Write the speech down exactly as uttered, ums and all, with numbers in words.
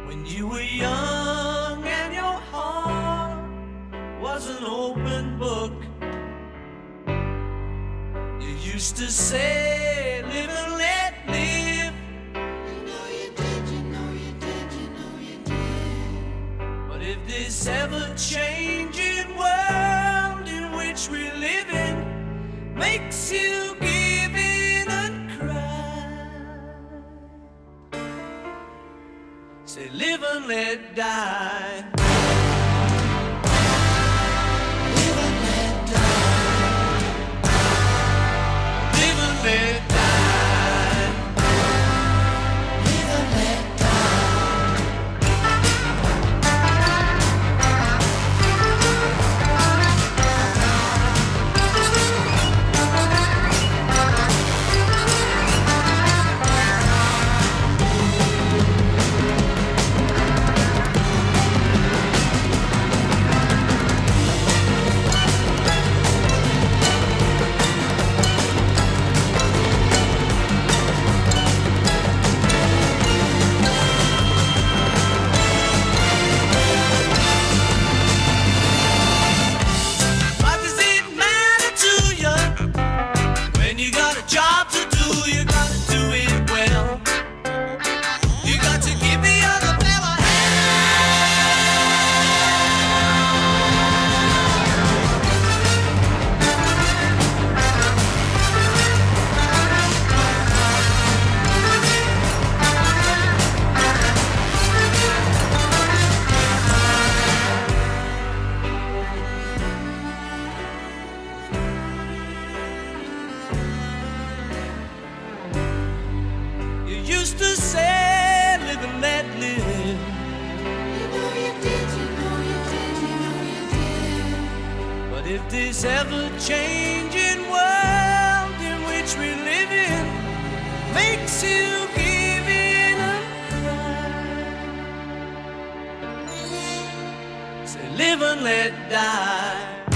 When you were young and your heart was an open book, you used to say, live and let live. You know you did, you know you did, you know you did. But if this ever-changing world in which we live in makes you give in and cry, say live and let die. Live and let die. Live and let die. Live and let die. What does it matter to you? When you got a job to do, you gotta do it well. You got to give the other fella You used to say, live and let live. You know you did, you know you did, you know you did. But if this ever-changing world in which we live in makes you give in and cry, say live and let die.